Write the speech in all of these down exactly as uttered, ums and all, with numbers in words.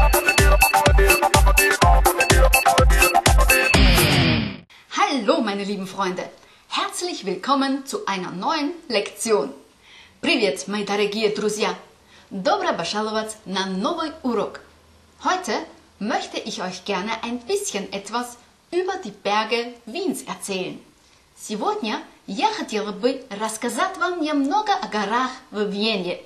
Hallo meine lieben Freunde, herzlich willkommen zu einer neuen Lektion. Привет, мои дорогие друзья! Добро пожаловать на новый урок. Heute möchte ich euch gerne ein bisschen etwas über die Berge Wiens erzählen. Сегодня я хотела бы рассказать вам немного о горах в Вене.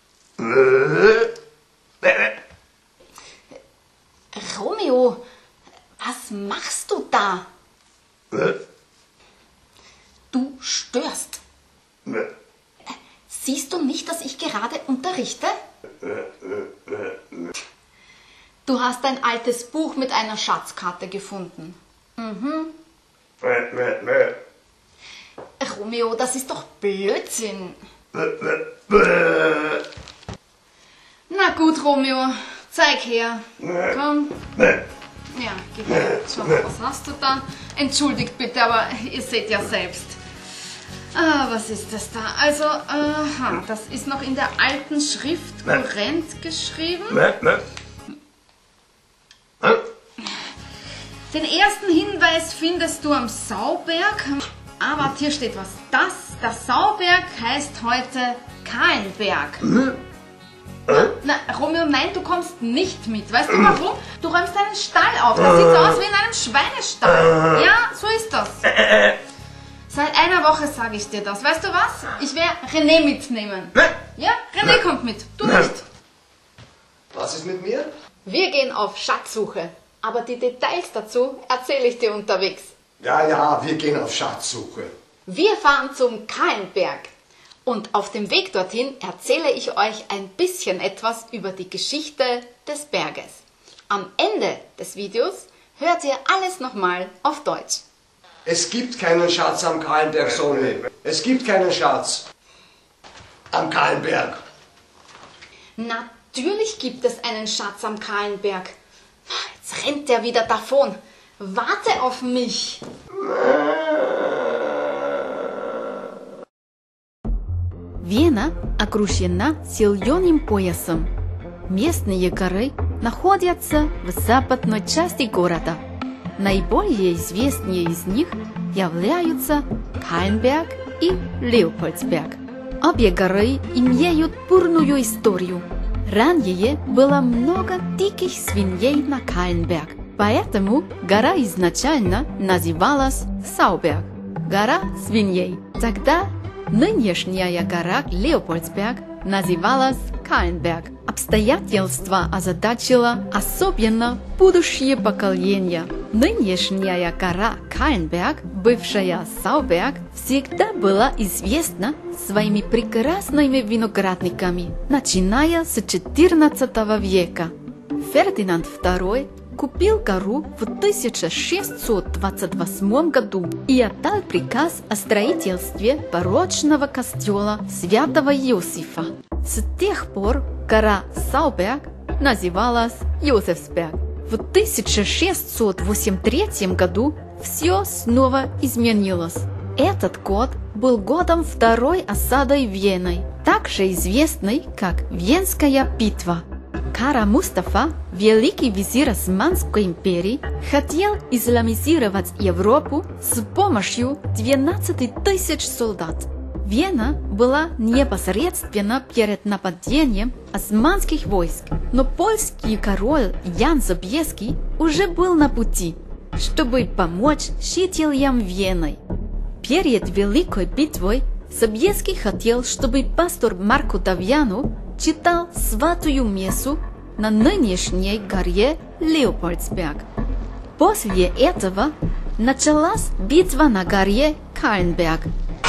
Romeo, was machst du da? Du störst. Siehst du nicht, dass ich gerade unterrichte? Du hast ein altes Buch mit einer Schatzkarte gefunden. Mhm. Romeo, das ist doch Blödsinn. Na gut, Romeo, zeig her. Komm. Ja, gib her. So, was hast du da? Entschuldigt bitte, aber ihr seht ja selbst. Ah, was ist das da? Also, aha, das ist noch in der alten Schrift kurrent geschrieben. Den ersten Hinweis findest du am Sauberg. Aber hier steht was. Das, der Sauberg heißt heute Kahlenberg. Na, na, Romeo, nein, du kommst nicht mit. Weißt du warum? Du räumst deinen Stall auf. Das sieht so aus wie in einem Schweinestall. Ja, so ist das. Seit einer Woche sage ich dir das. Weißt du was? Ich werde René mitnehmen. Ja, René kommt mit. Du nicht. Was ist mit mir? Wir gehen auf Schatzsuche. Aber die Details dazu erzähle ich dir unterwegs. Ja, ja, wir gehen auf Schatzsuche. Wir fahren zum Kahlenberg. Und auf dem Weg dorthin erzähle ich euch ein bisschen etwas über die Geschichte des Berges. Am Ende des Videos hört ihr alles nochmal auf Deutsch. Es gibt keinen Schatz am Kahlenberg, Sonny. Es gibt keinen Schatz am Kahlenberg. Natürlich gibt es einen Schatz am Kahlenberg. Jetzt rennt er wieder davon. Warte auf mich. Вена окружена силённым поясом. Местные горы находятся в западной части города. Наиболее известные из них являются Kahlenberg и Leopoldsberg. Обе горы имеют бурную историю. Ранее было много диких свиней на Kahlenberg, поэтому гора изначально называлась Sauberg, гора свиней. Тогда нынешняя гора Leopoldsberg называлась Kahlenberg. Обстоятельства озадачило особенно будущее поколение. Нынешняя гора Kahlenberg, бывшая Sauberg, всегда была известна своими прекрасными виноградниками, начиная с четырнадцатого века. Фердинанд второй купил гору в тысяча шестьсот двадцать восьмом году и отдал приказ о строительстве барочного костела Святого Иосифа. С тех пор гора Sauberg называлась Josefsberg. В тысяча шестьсот восемьдесят третьем году все снова изменилось. Этот год был годом второй осады Вены, также известной как Венская битва. Кара Мустафа, великий визирь Османской империи, хотел исламизировать Европу с помощью двенадцати тысяч солдат. Вена была непосредственно перед нападением османских войск, но польский король Ян Собieski уже был на пути, чтобы помочь жителям Вены. Перед Великой битвой Собieski хотел, чтобы пастор Марко Давьяну читал святую мессу на нынешней горе Leopoldsberg. После этого началась битва на горе Kahlenberg.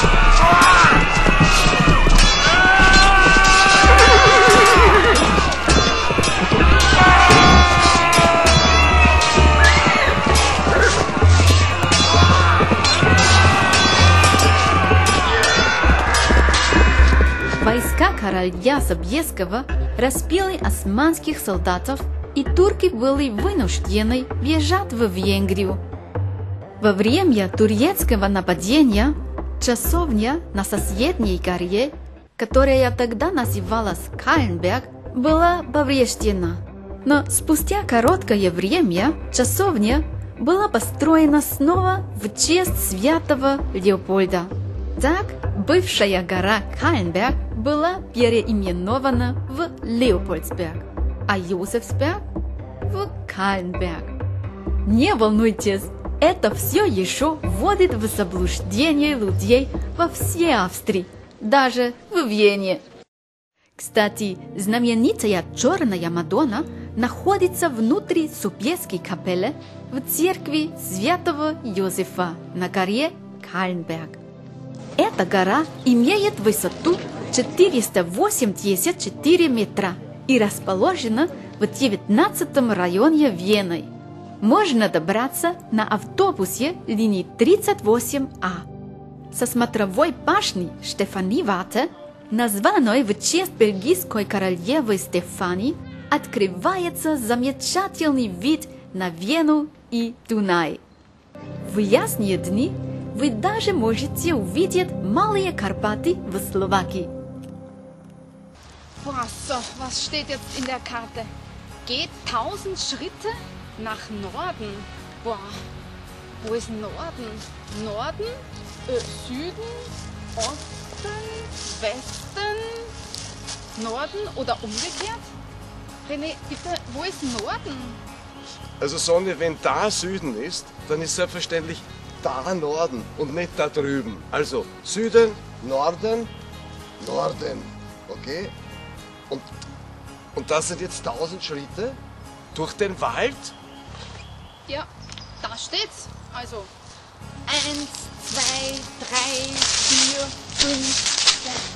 Войска короля Собieskiego разбили османских солдатов, и турки были вынуждены бежать в Венгрию. Во время турецкого нападения часовня на соседней горе, которая тогда называлась Kahlenberg, была повреждена. Но спустя короткое время часовня была построена снова в честь святого Леопольда. Так, бывшая гора Каленберг была переименована в Леопольdsberg, а Josefsberg в Каленберг. Не волнуйтесь, это все еще вводит в заблуждение людей во всей Австрии, даже в Вене. Кстати, знаменитая черная Мадонна находится внутри Супьеской капеллы в церкви святого Йозефа на горе Каленберг. Эта гора имеет высоту четыреста восемьдесят четыре метра и расположена в девятнадцатом районе Вены. Можно добраться на автобусе линии тридцать восемь А. Со смотровой башни Штефани-Варте, названной в честь бельгийской королевы Стефани, открывается замечательный вид на Вену и Дунай. В ясные дни вы даже можете увидеть Малые Карпаты в Словакии. Boah, so, was steht jetzt in der Karte? Geht tausend Schritte nach Norden. Boah, wo ist Norden? Norden, äh, Süden, Osten, Westen, Norden oder umgekehrt? René, bitte, wo ist Norden? Also Sonja, wenn da Süden ist, dann ist selbstverständlich da Norden und nicht da drüben. Also Süden, Norden, Norden, okay? Und, und das sind jetzt tausend Schritte durch den Wald? Ja, da steht's. Also eins, zwei, drei, vier, fünf, sechs.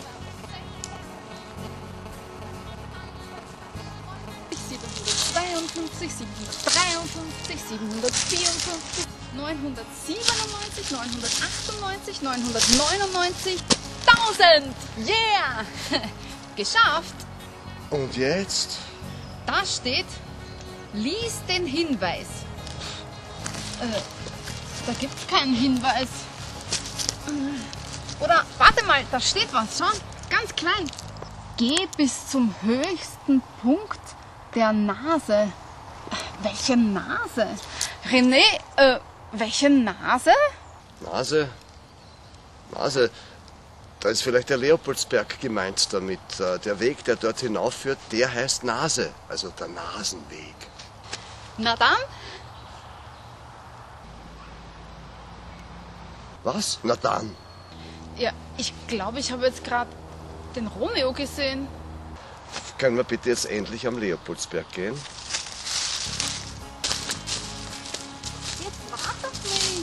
siebenhundertzweiundfünfzig, siebenhundertdreiundfünfzig, siebenhundertvierundfünfzig, neunhundertsiebenundneunzig, neunhundertachtundneunzig, neunhundertneunundneunzig, tausend! Yeah! Geschafft! Und jetzt? Da steht, lies den Hinweis. Äh, da gibt's keinen Hinweis. Oder, warte mal, da steht was, schau, ganz klein. Geh bis zum höchsten Punkt der Nase. Welche Nase? René, äh, welche Nase? Nase? Nase? Da ist vielleicht der Leopoldsberg gemeint damit. Der Weg, der dort hinaufführt, der heißt Nase, also der Nasenweg. Na dann? Was? Na dann? Ja, ich glaube, ich habe jetzt gerade den Romeo gesehen. Können wir bitte jetzt endlich am Leopoldsberg gehen? Jetzt warte auf mich.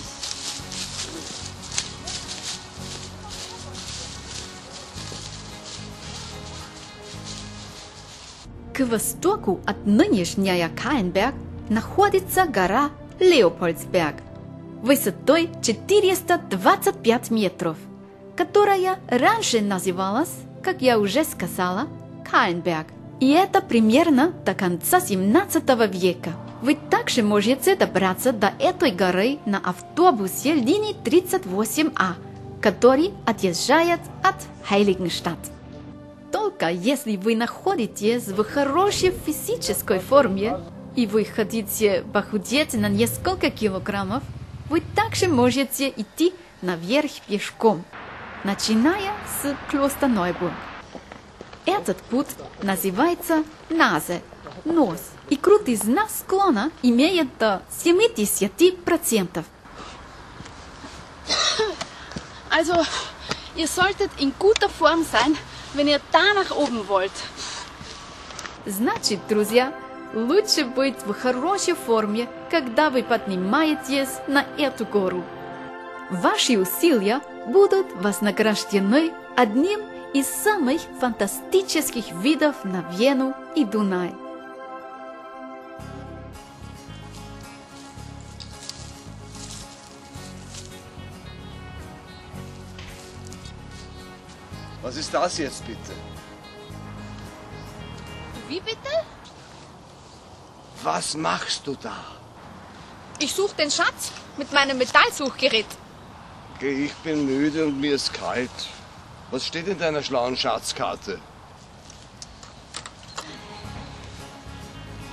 К востоку от нынешняя Каленберг находится гора Леопольdsberg высотой четыреста двадцать пять метров, которая раньше называлась, как я уже сказала, Каленберг. И это примерно до конца семнадцатого века. Вы также можете добраться до этой горы на автобусе линии тридцать восемь А, который отъезжает от Heiligenstadt. Только если вы находитесь в хорошей физической форме и вы хотите похудеть на несколько килограммов, вы также можете идти наверх пешком, начиная с Klosterneuburg. Этот путь называется Nase, нос, и крутизна склона имеет до семьдесят процентов. Also, ihr solltet in guter Form sein, wenn ihr da nach oben wollt. Значит, друзья, лучше быть в хорошей форме, когда вы поднимаетесь на эту гору. Ваши усилия будут вознаграждены одним из самых фантастических видов на Вену и Дунай. Was ist das jetzt bitte? Wie bitte? Was machst du da? Ich suche den Schatz mit meinem Metallsuchgerät. Ich bin müde und mir ist kalt. Was steht in deiner schlauen Schatzkarte?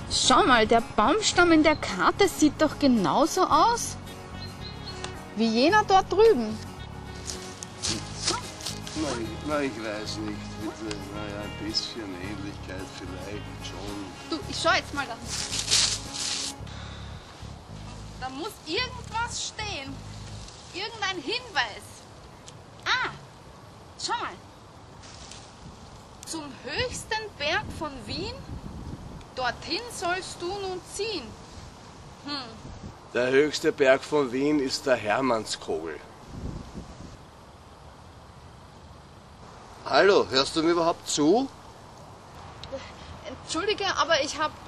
Schau mal, der Baumstamm in der Karte sieht doch genauso aus wie jener dort drüben. Na, ich, na, ich weiß nicht. Bitte, naja, ein bisschen Ähnlichkeit vielleicht schon. Du, ich schau jetzt mal da. Da muss irgendwas stehen. Irgendein Hinweis. Ah, schau mal. Zum höchsten Berg von Wien, dorthin sollst du nun ziehen. Hm. Der höchste Berg von Wien ist der Hermannskogel. Hallo, hörst du mir überhaupt zu? Entschuldige, aber ich habe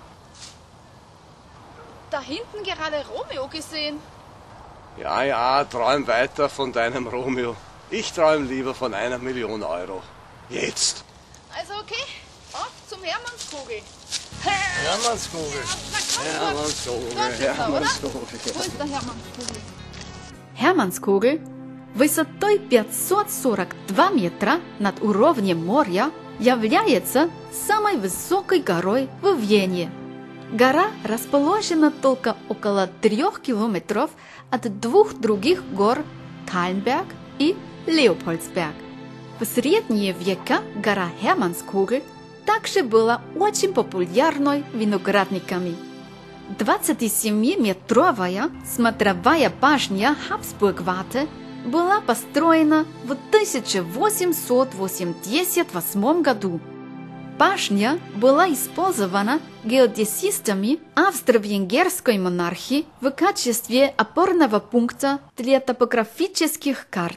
da hinten gerade Romeo gesehen. Ja, ja, träum weiter von deinem Romeo. Ich träum lieber von einer Million Euro. Jetzt! Also okay, auf zum Hermannskogel. Hermannskogel. Hermannskogel. Hermannskogel. Wo ist der Hermannskogel? Herманскогель, высотой пятьсот сорок два метра над уровнем моря, является самой высокой горой в Вене. Гора расположена только около трех километров от двух других гор Kahlenberg и Leopoldsberg. В средние века гора Hermannskogel также была очень популярной виноградниками. двадцатисемиметровая смотровая башня Habsburg-Warte была построена в тысяча восемьсот восемьдесят восьмом году. Башня была использована геодезистами австро-венгерской монархии в качестве опорного пункта для топографических карт.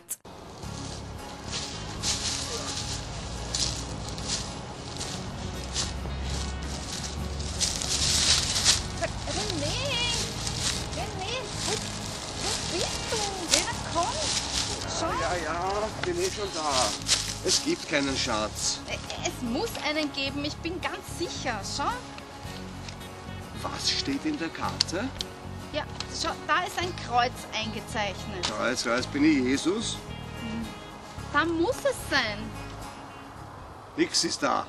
Ja, ja, bin eh schon da. Es gibt keinen Schatz. Es muss einen geben, ich bin ganz sicher. Schau. Was steht in der Karte? Ja, schau, da ist ein Kreuz eingezeichnet. Kreuz, Kreuz, bin ich Jesus? Da muss es sein. Nix ist da.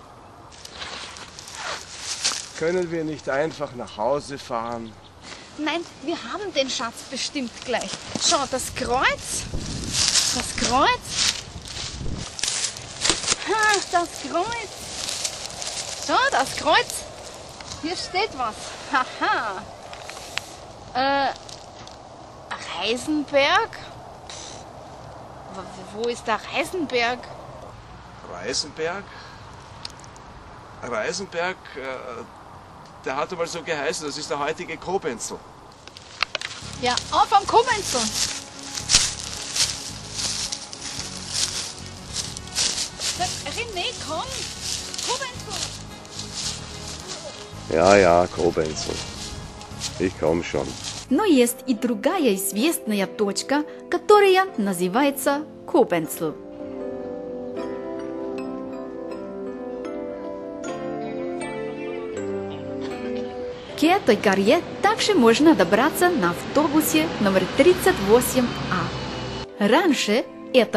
Können wir nicht einfach nach Hause fahren? Nein, wir haben den Schatz bestimmt gleich. Schau, das Kreuz. Das Kreuz. Ha, das Kreuz. Schau, das Kreuz. Hier steht was. Haha. Äh, Reisenberg? Pff, wo ist der Reisenberg? Reisenberg? Reisenberg, äh, der hat einmal so geheißen, das ist der heutige Kobenzl. Ja, auf am Kobenzl. René, komm! Kobenzl! Ja, ja, Kobenzl. Ich komm schon. Но есть и другая известная точка, которая называется Кобенцл. К этой горе также можно добраться на автобусе номер тридцать восемь А. Раньше эта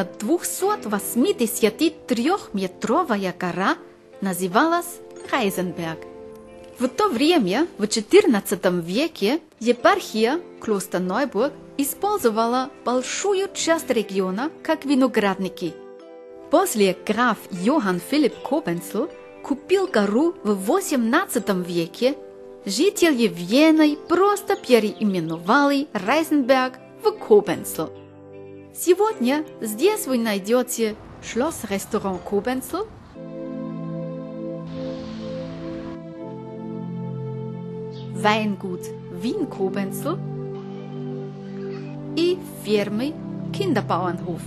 двухсотвосьмидесятитрёхметровая гора называлась Reisenberg. В то время, в четырнадцатом веке, епархия Клостerneuburg использовала большую часть региона как виноградники. После граф Johann Philipp Kobenzl купил гору в восемнадцатом веке, жители Вены просто переименовали Reisenberg в Kobenzl. Сегодня здесь вы найдете Schloss-Restaurant Kobenzl, Weingut Wien-Kobenzl и фермы Kinderbauernhof.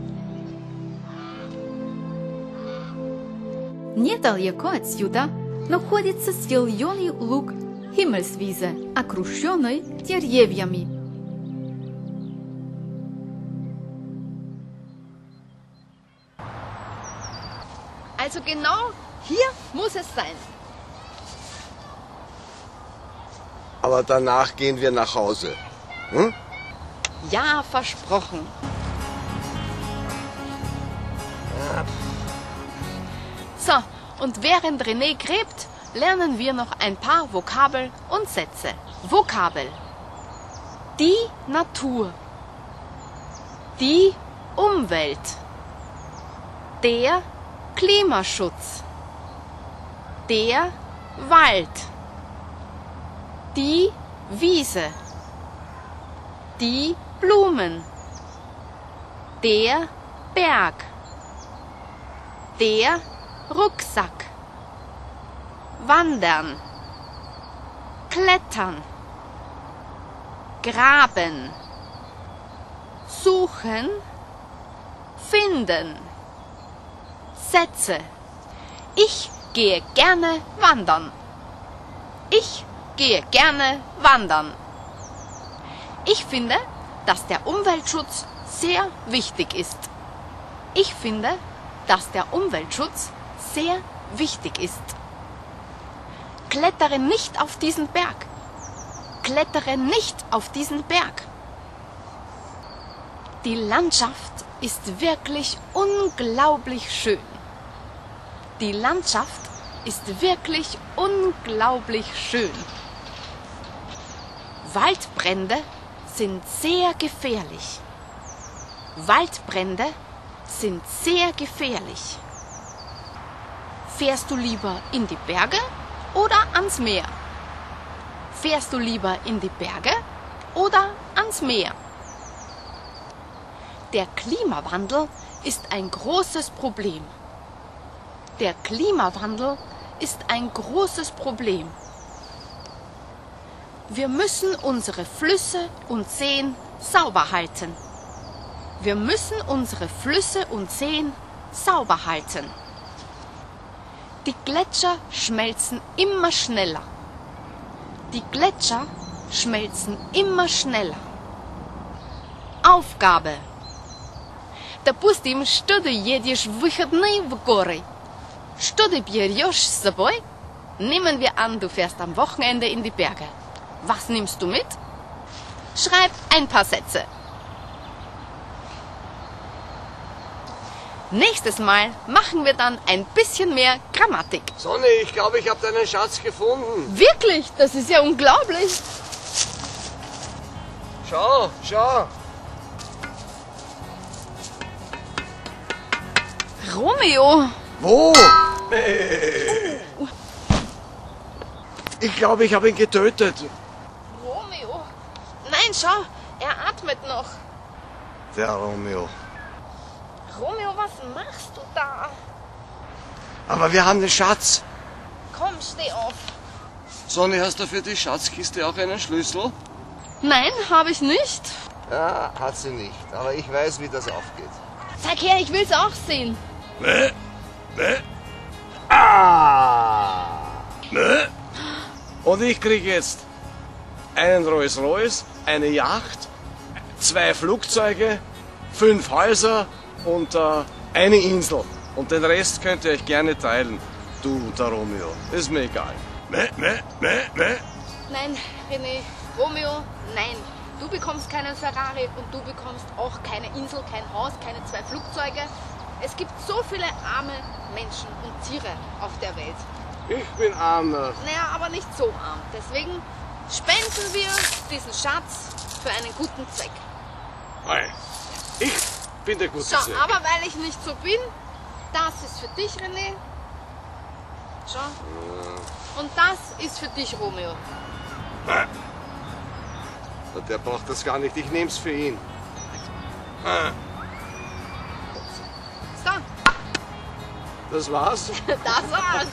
Недалеко отсюда находится зеленый луг Himmelswiese, окруженный деревьями. Also genau hier muss es sein. Aber danach gehen wir nach Hause. Hm? Ja, versprochen. So, und während René gräbt, lernen wir noch ein paar Vokabeln und Sätze. Vokabel: die Natur, die Umwelt, der Klimaschutz, der Wald, die Wiese, die Blumen, der Berg, der Rucksack, wandern, klettern, graben, suchen, finden. Sätze: ich gehe gerne wandern. Ich gehe gerne wandern. Ich finde, dass der Umweltschutz sehr wichtig ist. Ich finde, dass der Umweltschutz sehr wichtig ist. Klettere nicht auf diesen Berg. Klettere nicht auf diesen Berg. Die Landschaft ist wirklich unglaublich schön. Die Landschaft ist wirklich unglaublich schön. Waldbrände sind sehr gefährlich. Waldbrände sind sehr gefährlich. Fährst du lieber in die Berge oder ans Meer? Fährst du lieber in die Berge oder ans Meer? Der Klimawandel ist ein großes Problem. Der Klimawandel ist ein großes Problem. Wir müssen unsere Flüsse und Seen sauber halten. Wir müssen unsere Flüsse und Seen sauber halten. Die Gletscher schmelzen immer schneller. Die Gletscher schmelzen immer schneller. Aufgabe: Допустим, что ты едешь в выходные в горы. Что ты берешь с собой? Nehmen wir an, du fährst am Wochenende in die Berge. Was nimmst du mit? Schreib ein paar Sätze. Nächstes Mal machen wir dann ein bisschen mehr Grammatik. Sonny, ich glaube, ich habe deinen Schatz gefunden. Wirklich? Das ist ja unglaublich. Schau, schau. Romeo! Wo? Ich glaube, ich habe ihn getötet. Romeo! Nein, schau, er atmet noch. Der Romeo. Romeo, was machst du da? Aber wir haben den Schatz. Komm, steh auf. Sonny, hast du für die Schatzkiste auch einen Schlüssel? Nein, habe ich nicht. Ja, hat sie nicht. Aber ich weiß, wie das aufgeht. Zeig her, ich will's auch sehen. Bäh, bäh. Ah! Bäh. Und ich kriege jetzt einen Rolls-Royce, eine Yacht, zwei Flugzeuge, fünf Häuser und äh, eine Insel. Und den Rest könnt ihr euch gerne teilen. Du und der Romeo. Ist mir egal. Mäh, mäh, mäh, mäh. Nein, René, Romeo, nein. Du bekommst keinen Ferrari und du bekommst auch keine Insel, kein Haus, keine zwei Flugzeuge. Es gibt so viele arme Menschen und Tiere auf der Welt. Ich bin armer. Naja, aber nicht so arm. Deswegen spenden wir diesen Schatz für einen guten Zweck. Hey, ich bin der gute Schau, Zweck. aber weil ich nicht so bin, das ist für dich, René. Schau. Und das ist für dich, Romeo. Nein. Der braucht das gar nicht. Ich nehm's für ihn. So, Das war's? das war's.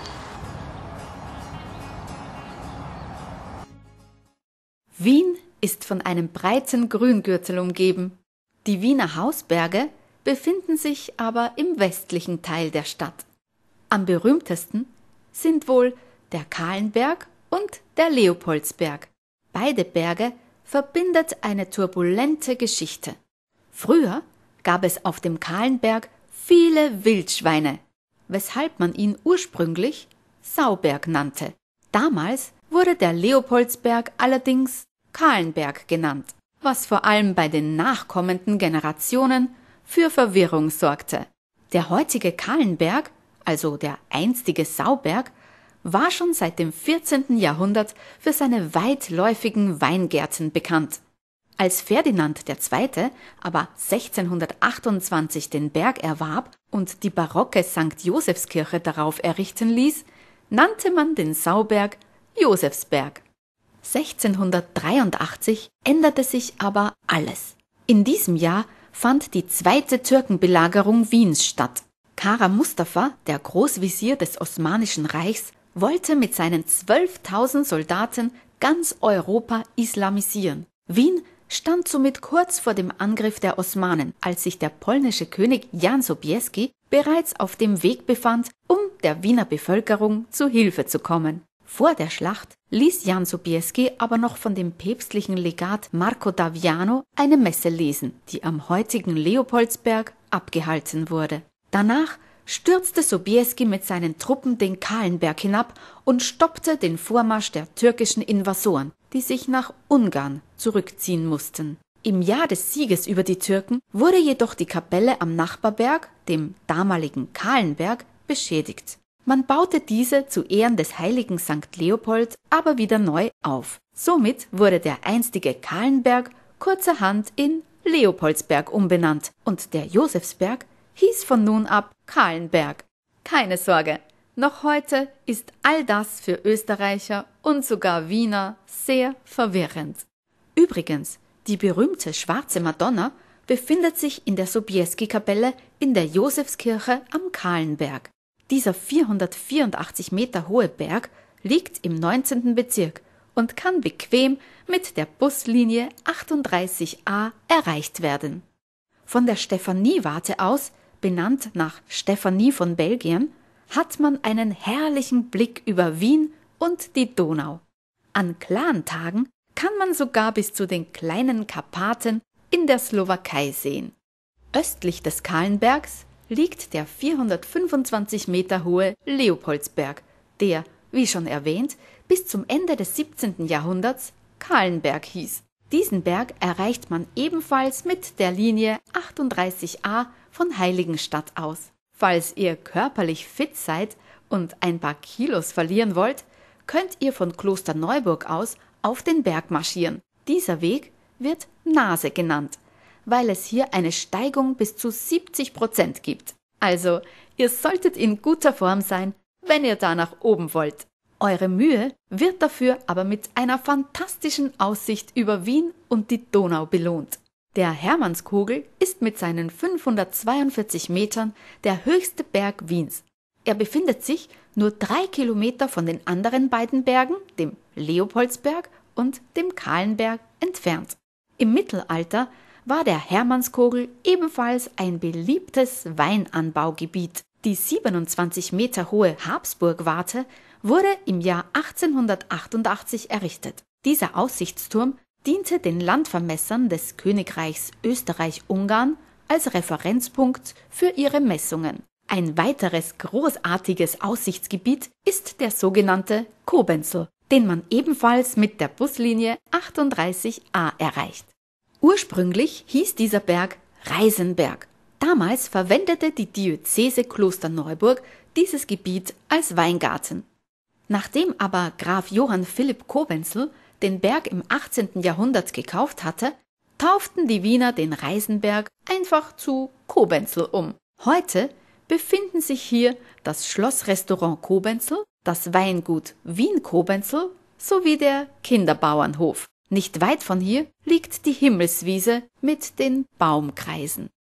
Wien ist von einem breiten Grüngürtel umgeben. Die Wiener Hausberge befinden sich aber im westlichen Teil der Stadt. Am berühmtesten sind wohl der Kahlenberg und der Leopoldsberg. Beide Berge verbindet eine turbulente Geschichte. Früher gab es auf dem Kahlenberg viele Wildschweine, weshalb man ihn ursprünglich Sauberg nannte. Damals wurde der Leopoldsberg allerdings Kahlenberg genannt, was vor allem bei den nachkommenden Generationen für Verwirrung sorgte. Der heutige Kahlenberg, also der einstige Sauberg, war schon seit dem vierzehnten Jahrhundert für seine weitläufigen Weingärten bekannt. Als Ferdinand der Zweite aber sechzehnhundertachtundzwanzig den Berg erwarb und die barocke Sankt Josefskirche darauf errichten ließ, nannte man den Sauberg Josefsberg. sechzehnhundertdreiundachtzig änderte sich aber alles. In diesem Jahr fand die zweite Türkenbelagerung Wiens statt. Kara Mustafa, der Großvisier des Osmanischen Reichs, wollte mit seinen zwölftausend Soldaten ganz Europa islamisieren. Wien stand somit kurz vor dem Angriff der Osmanen, als sich der polnische König Jan Sobieski bereits auf dem Weg befand, um der Wiener Bevölkerung zu Hilfe zu kommen. Vor der Schlacht ließ Jan Sobieski aber noch von dem päpstlichen Legat Marco d'Aviano eine Messe lesen, die am heutigen Leopoldsberg abgehalten wurde. Danach stürzte Sobieski mit seinen Truppen den Kahlenberg hinab und stoppte den Vormarsch der türkischen Invasoren, die sich nach Ungarn zurückziehen mussten. Im Jahr des Sieges über die Türken wurde jedoch die Kapelle am Nachbarberg, dem damaligen Kahlenberg, beschädigt. Man baute diese zu Ehren des heiligen Sankt Leopold aber wieder neu auf. Somit wurde der einstige Kahlenberg kurzerhand in Leopoldsberg umbenannt und der Josefsberg hieß von nun ab Kahlenberg. Keine Sorge, noch heute ist all das für Österreicher und sogar Wiener sehr verwirrend. Übrigens, die berühmte Schwarze Madonna befindet sich in der Sobieski-Kapelle in der Josefskirche am Kahlenberg. Dieser vierhundertvierundachtzig Meter hohe Berg liegt im neunzehnten Bezirk und kann bequem mit der Buslinie achtunddreißig a erreicht werden. Von der Stephanie-Warte aus, benannt nach Stephanie von Belgien, hat man einen herrlichen Blick über Wien und die Donau. An klaren Tagen kann man sogar bis zu den kleinen Karpaten in der Slowakei sehen. Östlich des Kahlenbergs liegt der vierhundertfünfundzwanzig Meter hohe Leopoldsberg, der, wie schon erwähnt, bis zum Ende des siebzehnten Jahrhunderts Kahlenberg hieß. Diesen Berg erreicht man ebenfalls mit der Linie achtunddreißig a von Heiligenstadt aus. Falls ihr körperlich fit seid und ein paar Kilos verlieren wollt, könnt ihr von Klosterneuburg aus auf den Berg marschieren. Dieser Weg wird Nase genannt, weil es hier eine Steigung bis zu siebzig Prozent gibt. Also, ihr solltet in guter Form sein, wenn ihr da nach oben wollt. Eure Mühe wird dafür aber mit einer fantastischen Aussicht über Wien und die Donau belohnt. Der Hermannskogel ist mit seinen fünfhundertzweiundvierzig Metern der höchste Berg Wiens. Er befindet sich nur drei Kilometer von den anderen beiden Bergen, dem Leopoldsberg und dem Kahlenberg, entfernt. Im Mittelalter war der Hermannskogel ebenfalls ein beliebtes Weinanbaugebiet. Die siebenundzwanzig Meter hohe Habsburg-Warte wurde im Jahr achtzehnhundertachtundachtzig errichtet. Dieser Aussichtsturm diente den Landvermessern des Königreichs Österreich-Ungarn als Referenzpunkt für ihre Messungen. Ein weiteres großartiges Aussichtsgebiet ist der sogenannte Kobenzl, den man ebenfalls mit der Buslinie achtunddreißig a erreicht. Ursprünglich hieß dieser Berg Reisenberg. Damals verwendete die Diözese Klosterneuburg dieses Gebiet als Weingarten. Nachdem aber Graf Johann Philipp Kobenzl den Berg im achtzehnten Jahrhundert gekauft hatte, tauften die Wiener den Reisenberg einfach zu Kobenzl um. Heute befinden sich hier das Schlossrestaurant Kobenzl, das Weingut Wien-Kobenzl sowie der Kinderbauernhof. Nicht weit von hier liegt die Himmelswiese mit den Baumkreisen.